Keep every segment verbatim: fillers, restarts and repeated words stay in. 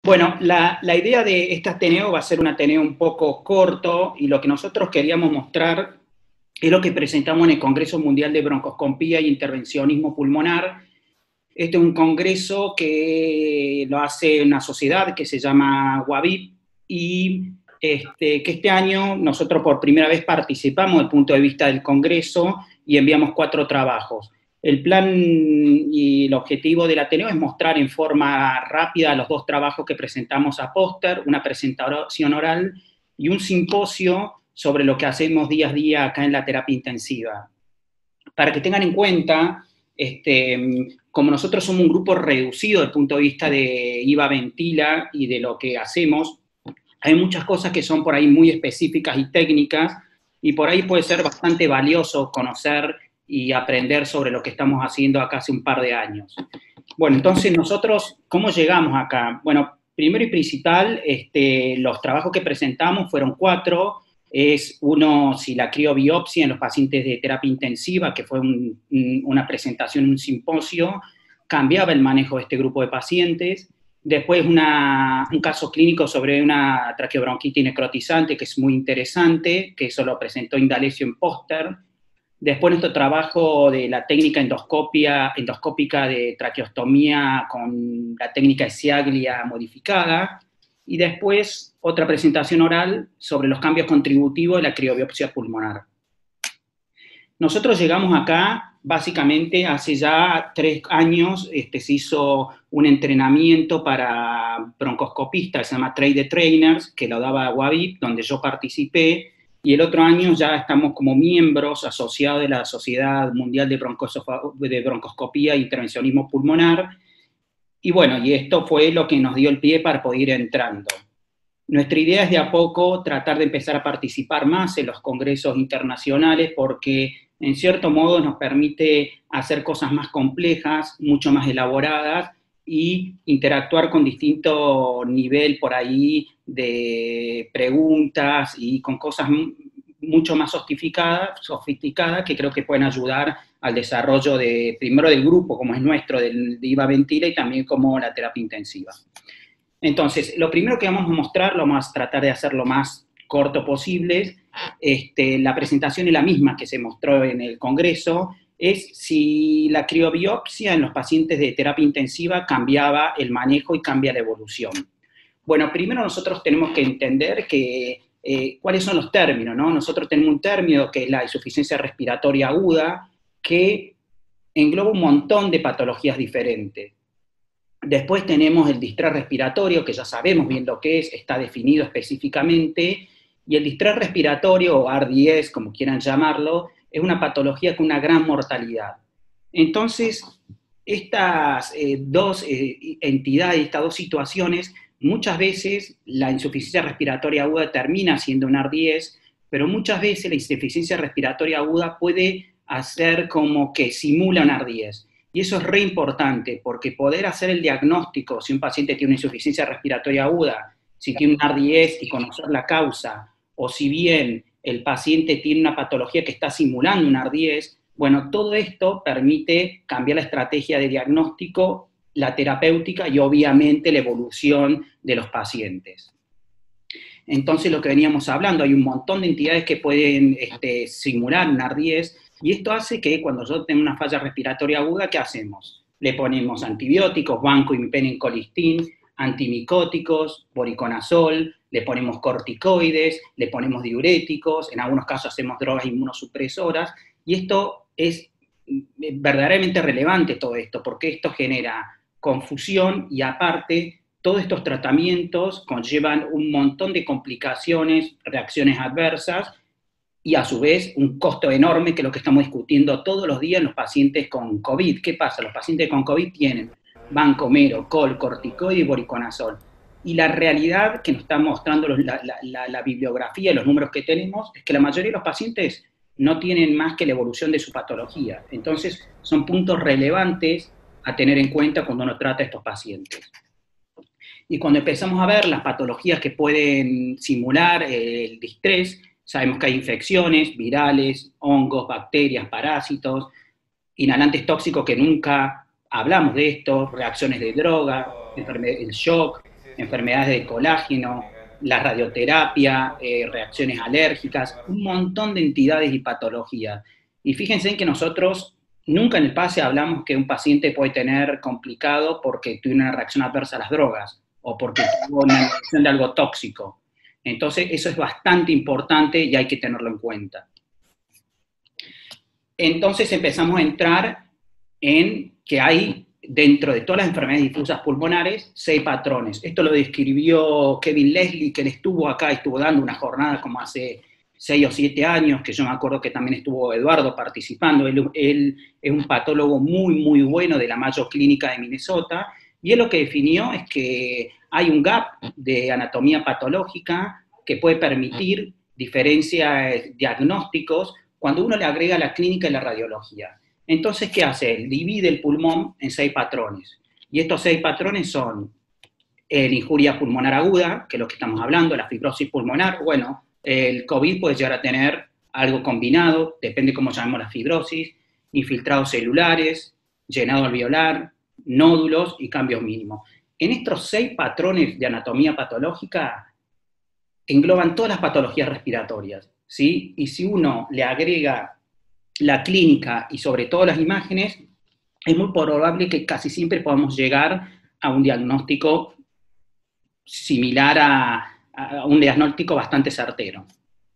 Bueno, la, la idea de este Ateneo va a ser un Ateneo un poco corto y lo que nosotros queríamos mostrar es lo que presentamos en el Congreso Mundial de Broncoscopía y Intervencionismo Pulmonar. Este es un congreso que lo hace una sociedad que se llama WAVIP y este, que este año nosotros por primera vez participamos desde el punto de vista del congreso y enviamos cuatro trabajos. El plan y el objetivo del Ateneo es mostrar en forma rápida los dos trabajos que presentamos a póster, una presentación oral y un simposio sobre lo que hacemos día a día acá en la terapia intensiva. Para que tengan en cuenta, este, como nosotros somos un grupo reducido desde el punto de vista de I V A Ventila y de lo que hacemos, hay muchas cosas que son por ahí muy específicas y técnicas, y por ahí puede ser bastante valioso conocer y aprender sobre lo que estamos haciendo acá hace un par de años. Bueno, entonces nosotros, ¿cómo llegamos acá? Bueno, primero y principal, este, los trabajos que presentamos fueron cuatro. Es uno, si la criobiopsia en los pacientes de terapia intensiva, que fue un, un, una presentación, un simposio, cambiaba el manejo de este grupo de pacientes. Después una, un caso clínico sobre una traqueobronquitis necrotizante, que es muy interesante, que eso lo presentó Indalecio en póster. Después nuestro trabajo de la técnica endoscopia, endoscópica de traqueostomía con la técnica de Siaglia modificada. Y después otra presentación oral sobre los cambios contributivos de la criobiopsia pulmonar. Nosotros llegamos acá, básicamente, hace ya tres años, este, se hizo un entrenamiento para broncoscopistas, se llama Train the Trainers, que lo daba WAVIP, donde yo participé, y el otro año ya estamos como miembros asociados de la Sociedad Mundial de, de Broncoscopía e Intervencionismo Pulmonar, y bueno, y esto fue lo que nos dio el pie para poder ir entrando. Nuestra idea es de a poco tratar de empezar a participar más en los congresos internacionales porque en cierto modo nos permite hacer cosas más complejas, mucho más elaboradas y interactuar con distinto nivel por ahí de preguntas y con cosas mucho más sofisticadas, sofisticadas que creo que pueden ayudar al desarrollo de, primero del grupo, como es nuestro, del, de I V A Ventila, y también como la terapia intensiva. Entonces, lo primero que vamos a mostrar, lo vamos a tratar de hacer lo más corto posible, este, la presentación es la misma que se mostró en el Congreso, es si la criobiopsia en los pacientes de terapia intensiva cambiaba el manejo y cambia la evolución. Bueno, primero nosotros tenemos que entender que, eh, cuáles son los términos, ¿no? Nosotros tenemos un término que es la insuficiencia respiratoria aguda, que engloba un montón de patologías diferentes. Después tenemos el distrés respiratorio, que ya sabemos bien lo que es, está definido específicamente, y el distrés respiratorio, o R D S, como quieran llamarlo, es una patología con una gran mortalidad. Entonces, estas eh, dos eh, entidades, estas dos situaciones, muchas veces la insuficiencia respiratoria aguda termina siendo un R D S, pero muchas veces la insuficiencia respiratoria aguda puede hacer como que simula un R D S. Y eso es re importante, porque poder hacer el diagnóstico, si un paciente tiene una insuficiencia respiratoria aguda, si tiene un R D S y conocer la causa, o si bien el paciente tiene una patología que está simulando un R D S, bueno, todo esto permite cambiar la estrategia de diagnóstico, la terapéutica y obviamente la evolución de los pacientes. Entonces, lo que veníamos hablando, hay un montón de entidades que pueden este, simular un R D S, y esto hace que cuando yo tengo una falla respiratoria aguda, ¿qué hacemos? Le ponemos antibióticos, banco, imipenem, colistin, antimicóticos, voriconazol, le ponemos corticoides, le ponemos diuréticos, en algunos casos hacemos drogas inmunosupresoras, y esto es verdaderamente relevante todo esto, porque esto genera confusión y aparte todos estos tratamientos conllevan un montón de complicaciones, reacciones adversas, y a su vez un costo enorme que es lo que estamos discutiendo todos los días en los pacientes con COVID. ¿Qué pasa? Los pacientes con COVID tienen vancomero, col, corticoide y voriconazol. Y la realidad que nos está mostrando la, la, la, la bibliografía y los números que tenemos es que la mayoría de los pacientes no tienen más que la evolución de su patología. Entonces, son puntos relevantes a tener en cuenta cuando uno trata a estos pacientes. Y cuando empezamos a ver las patologías que pueden simular el distrés, sabemos que hay infecciones virales, hongos, bacterias, parásitos, inhalantes tóxicos que nunca hablamos de esto, reacciones de droga, el shock, enfermedades de colágeno, la radioterapia, eh, reacciones alérgicas, un montón de entidades y patologías. Y fíjense en que nosotros nunca en el PASE hablamos que un paciente puede tener complicado porque tuvo una reacción adversa a las drogas o porque tuvo una infección de algo tóxico. Entonces, eso es bastante importante y hay que tenerlo en cuenta. Entonces empezamos a entrar en que hay, dentro de todas las enfermedades difusas pulmonares, seis patrones. Esto lo describió Kevin Leslie, que él estuvo acá, estuvo dando una jornada como hace seis o siete años, que yo me acuerdo que también estuvo Eduardo participando. Él, él es un patólogo muy, muy bueno de la Mayo Clínica de Minnesota, y él lo que definió es que hay un gap de anatomía patológica que puede permitir diferencias diagnósticos cuando uno le agrega la clínica y la radiología. Entonces, ¿qué hace él? Divide el pulmón en seis patrones. Y estos seis patrones son eh, la injuria pulmonar aguda, que es lo que estamos hablando, la fibrosis pulmonar. Bueno, el COVID puede llegar a tener algo combinado, depende cómo llamemos la fibrosis, infiltrados celulares, llenado alveolar, nódulos y cambios mínimos. En estos seis patrones de anatomía patológica engloban todas las patologías respiratorias, ¿sí? Y si uno le agrega la clínica y sobre todo las imágenes, es muy probable que casi siempre podamos llegar a un diagnóstico similar a, a un diagnóstico bastante certero.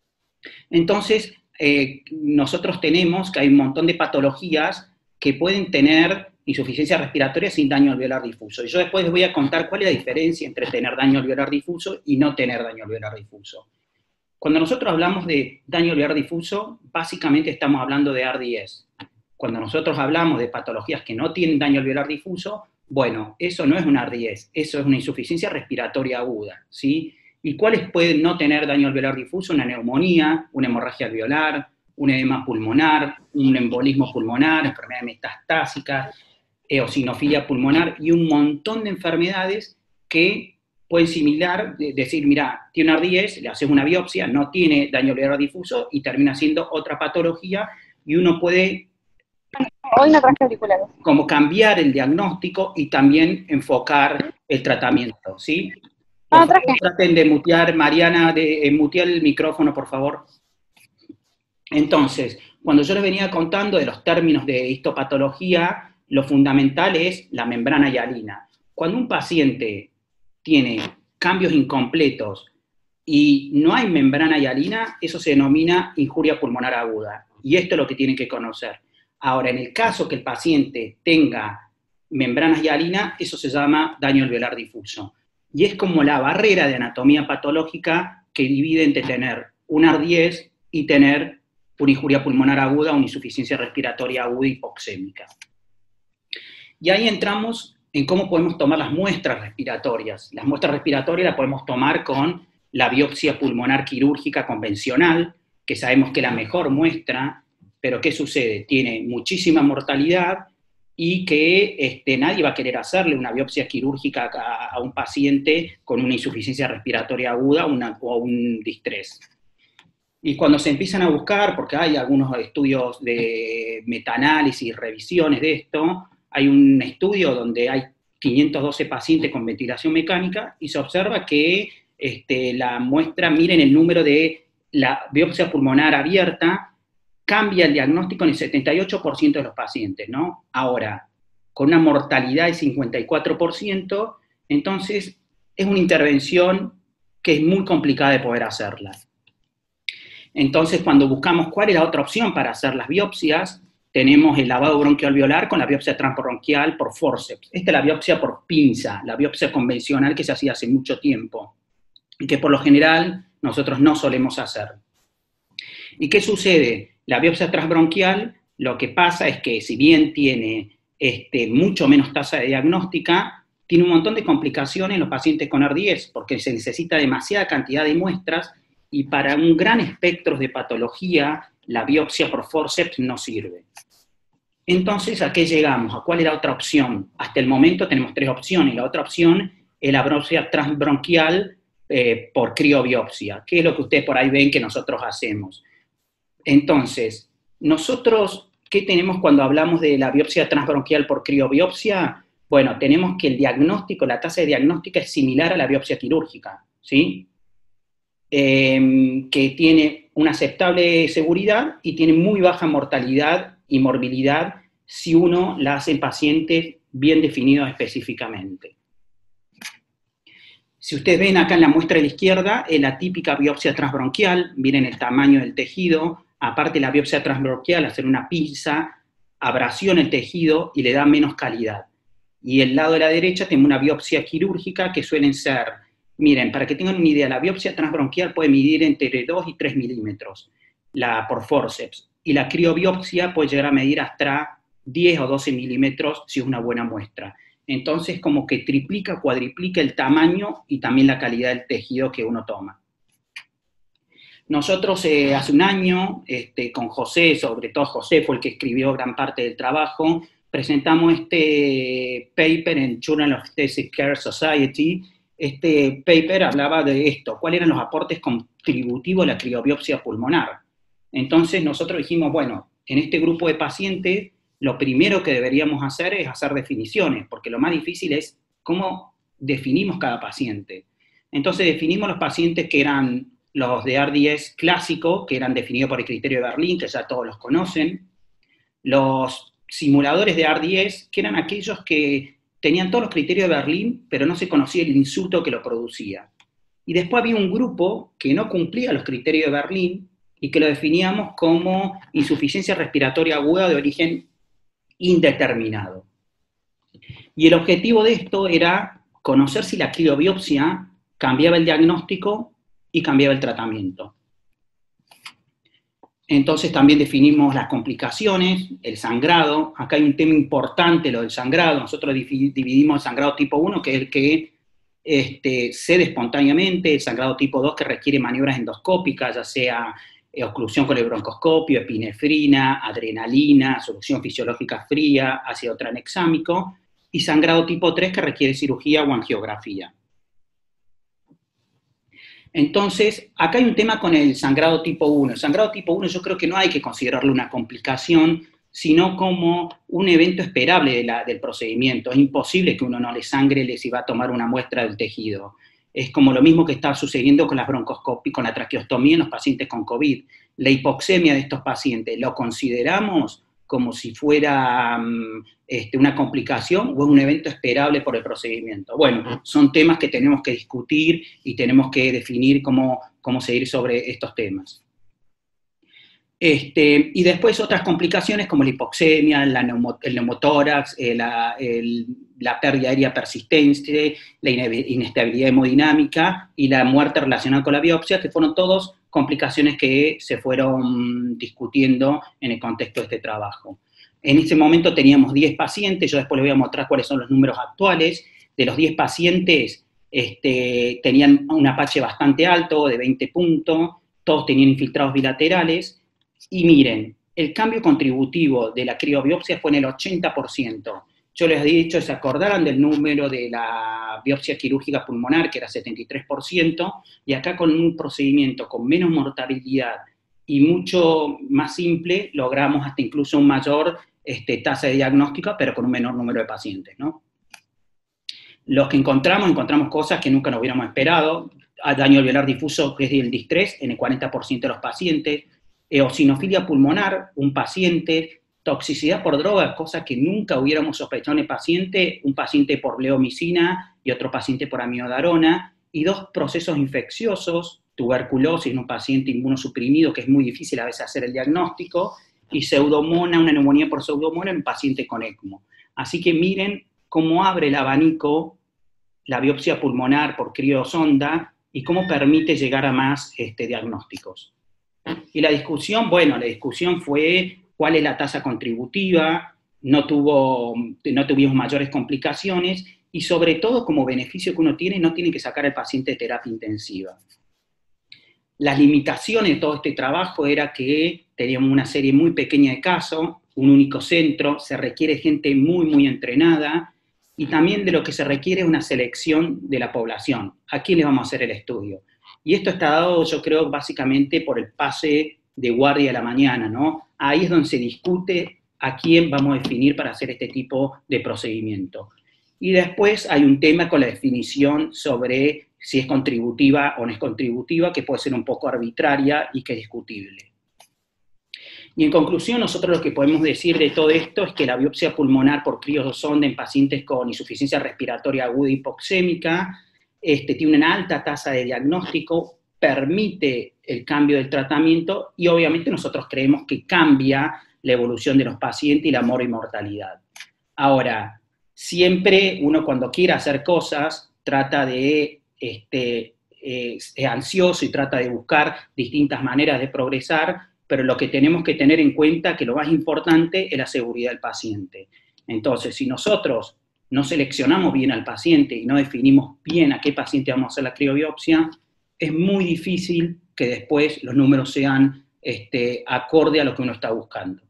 Entonces, eh, nosotros tenemos que hay un montón de patologías que pueden tener insuficiencia respiratoria sin daño alveolar difuso. Y yo después les voy a contar cuál es la diferencia entre tener daño alveolar difuso y no tener daño alveolar difuso. Cuando nosotros hablamos de daño alveolar difuso, básicamente estamos hablando de A R D I S. Cuando nosotros hablamos de patologías que no tienen daño alveolar difuso, bueno, eso no es un A R D I S, eso es una insuficiencia respiratoria aguda, ¿sí? ¿Y cuáles pueden no tener daño alveolar difuso? Una neumonía, una hemorragia alveolar, un edema pulmonar, un embolismo pulmonar, enfermedades metastásicas, eosinofilia pulmonar y un montón de enfermedades que pueden similar, decir, mira, tiene un A R D I S, le haces una biopsia, no tiene daño alveolar difuso y termina siendo otra patología y uno puede Hoy no traje auriculares. Como cambiar el diagnóstico y también enfocar el tratamiento, ¿sí? Por Ah, favor, traje. traten de mutear, Mariana, de, de mutear el micrófono, por favor. Entonces, cuando yo les venía contando de los términos de histopatología, lo fundamental es la membrana hialina. Cuando un paciente tiene cambios incompletos y no hay membrana hialina, eso se denomina injuria pulmonar aguda. Y esto es lo que tienen que conocer. Ahora, en el caso que el paciente tenga membranas hialinas, eso se llama daño alveolar difuso. Y es como la barrera de anatomía patológica que divide entre tener un A R D I S y tener una injuria pulmonar aguda o una insuficiencia respiratoria aguda hipoxémica. Y ahí entramos en cómo podemos tomar las muestras respiratorias. Las muestras respiratorias las podemos tomar con la biopsia pulmonar quirúrgica convencional, que sabemos que es la mejor muestra, pero ¿qué sucede? Tiene muchísima mortalidad y que este, nadie va a querer hacerle una biopsia quirúrgica a, a un paciente con una insuficiencia respiratoria aguda una, o un distrés. Y cuando se empiezan a buscar, porque hay algunos estudios de metaanálisis, revisiones de esto, hay un estudio donde hay quinientos doce pacientes con ventilación mecánica y se observa que este, la muestra, miren el número de la biopsia pulmonar abierta, cambia el diagnóstico en el setenta y ocho por ciento de los pacientes, ¿no? Ahora, con una mortalidad del cincuenta y cuatro por ciento, entonces es una intervención que es muy complicada de poder hacerla. Entonces, cuando buscamos cuál es la otra opción para hacer las biopsias, tenemos el lavado bronquialveolar con la biopsia transbronquial por forceps. Esta es la biopsia por pinza, la biopsia convencional que se hacía hace mucho tiempo y que por lo general nosotros no solemos hacer. ¿Y qué sucede? La biopsia transbronquial, lo que pasa es que si bien tiene este, mucho menos tasa de diagnóstica, tiene un montón de complicaciones en los pacientes con A R D I S, porque se necesita demasiada cantidad de muestras y para un gran espectro de patología, la biopsia por forceps no sirve. Entonces, ¿a qué llegamos? ¿A cuál es la otra opción? Hasta el momento tenemos tres opciones. La otra opción es la biopsia transbronquial eh, por criobiopsia, que es lo que ustedes por ahí ven que nosotros hacemos. Entonces, nosotros, ¿qué tenemos cuando hablamos de la biopsia transbronquial por criobiopsia? Bueno, tenemos que el diagnóstico, la tasa de diagnóstica es similar a la biopsia quirúrgica, ¿sí? Eh, que tiene una aceptable seguridad y tiene muy baja mortalidad y morbilidad si uno la hace en pacientes bien definidos específicamente. Si ustedes ven acá en la muestra de la izquierda, es la típica biopsia transbronquial, miren el tamaño del tejido, aparte la biopsia transbronquial, hacer una pinza, abrasiona el tejido y le da menos calidad. Y el lado de la derecha tenemos una biopsia quirúrgica que suelen ser, miren, para que tengan una idea, la biopsia transbronquial puede medir entre dos y tres milímetros la, por forceps, y la criobiopsia puede llegar a medir hasta diez o doce milímetros si es una buena muestra. Entonces, como que triplica, cuadriplica el tamaño y también la calidad del tejido que uno toma. Nosotros eh, hace un año, este, con José, sobre todo José fue el que escribió gran parte del trabajo, presentamos este paper en Journal of Intensive Care Society. Este paper hablaba de esto, cuáles eran los aportes contributivos a la criobiopsia pulmonar. Entonces nosotros dijimos, bueno, en este grupo de pacientes, lo primero que deberíamos hacer es hacer definiciones, porque lo más difícil es cómo definimos cada paciente. Entonces definimos los pacientes que eran los de R D S clásico, que eran definidos por el criterio de Berlín, que ya todos los conocen, los simuladores de R D S, que eran aquellos que tenían todos los criterios de Berlín, pero no se conocía el insulto que lo producía. Y después había un grupo que no cumplía los criterios de Berlín y que lo definíamos como insuficiencia respiratoria aguda de origen indeterminado. Y el objetivo de esto era conocer si la criobiopsia cambiaba el diagnóstico y cambiaba el tratamiento. Entonces también definimos las complicaciones, el sangrado. Acá hay un tema importante, lo del sangrado. Nosotros dividimos el sangrado tipo uno, que es el que este, cede espontáneamente, el sangrado tipo dos, que requiere maniobras endoscópicas, ya sea oclusión con el broncoscopio, epinefrina, adrenalina, solución fisiológica fría, ácido tranexámico, y sangrado tipo tres, que requiere cirugía o angiografía. Entonces, acá hay un tema con el sangrado tipo uno. El sangrado tipo uno yo creo que no hay que considerarlo una complicación, sino como un evento esperable de la, del procedimiento. Es imposible que uno no le sangre si va a tomar una muestra del tejido. Es como lo mismo que está sucediendo con la broncoscopia, con la traqueostomía en los pacientes con COVID. La hipoxemia de estos pacientes, ¿lo consideramos como si fuera um, este, una complicación o es un evento esperable por el procedimiento? Bueno, son temas que tenemos que discutir y tenemos que definir cómo, cómo seguir sobre estos temas. Este, y después otras complicaciones como la hipoxemia, la neumo, el neumotórax, eh, la, el, la pérdida aérea persistente, la inestabilidad hemodinámica y la muerte relacionada con la biopsia, que fueron todos complicaciones que se fueron discutiendo en el contexto de este trabajo. En ese momento teníamos diez pacientes, yo después les voy a mostrar cuáles son los números actuales. De los diez pacientes, este, tenían un Apache bastante alto, de veinte puntos, todos tenían infiltrados bilaterales. Y miren, el cambio contributivo de la criobiopsia fue en el ochenta por ciento. Yo les he dicho, se acordaran del número de la biopsia quirúrgica pulmonar, que era setenta y tres por ciento, y acá con un procedimiento con menos mortalidad y mucho más simple, logramos hasta incluso un mayor este, tasa de diagnóstico, pero con un menor número de pacientes, ¿no? Los que encontramos, encontramos cosas que nunca nos hubiéramos esperado. Daño alveolar difuso, que es el distrés, en el cuarenta por ciento de los pacientes. Eosinofilia pulmonar, un paciente. Toxicidad por droga, cosa que nunca hubiéramos sospechado en el paciente, un paciente por bleomicina y otro paciente por amiodarona, y dos procesos infecciosos, tuberculosis en un paciente inmunosuprimido, que es muy difícil a veces hacer el diagnóstico, y pseudomona, una neumonía por pseudomona en un paciente con ECMO. Así que miren cómo abre el abanico la biopsia pulmonar por criosonda y cómo permite llegar a más este, diagnósticos. Y la discusión, bueno, la discusión fue cuál es la tasa contributiva, no, tuvo, no tuvimos mayores complicaciones, y sobre todo como beneficio que uno tiene, no tiene que sacar al paciente de terapia intensiva. Las limitaciones de todo este trabajo era que teníamos una serie muy pequeña de casos, un único centro, se requiere gente muy, muy entrenada, y también de lo que se requiere es una selección de la población. ¿A quién le vamos a hacer el estudio? Y esto está dado, yo creo, básicamente por el pase de guardia a la mañana, ¿no? Ahí es donde se discute a quién vamos a definir para hacer este tipo de procedimiento. Y después hay un tema con la definición sobre si es contributiva o no es contributiva, que puede ser un poco arbitraria y que es discutible. Y en conclusión, nosotros lo que podemos decir de todo esto es que la biopsia pulmonar por criosonda en pacientes con insuficiencia respiratoria aguda hipoxémica este, tiene una alta tasa de diagnóstico, permite el cambio del tratamiento y obviamente nosotros creemos que cambia la evolución de los pacientes y la mortalidad. Ahora, siempre uno cuando quiere hacer cosas trata de, este, eh, es ansioso y trata de buscar distintas maneras de progresar, pero lo que tenemos que tener en cuenta es que lo más importante es la seguridad del paciente. Entonces, si nosotros no seleccionamos bien al paciente y no definimos bien a qué paciente vamos a hacer la criobiopsia, es muy difícil que después los números sean este, acorde a lo que uno está buscando.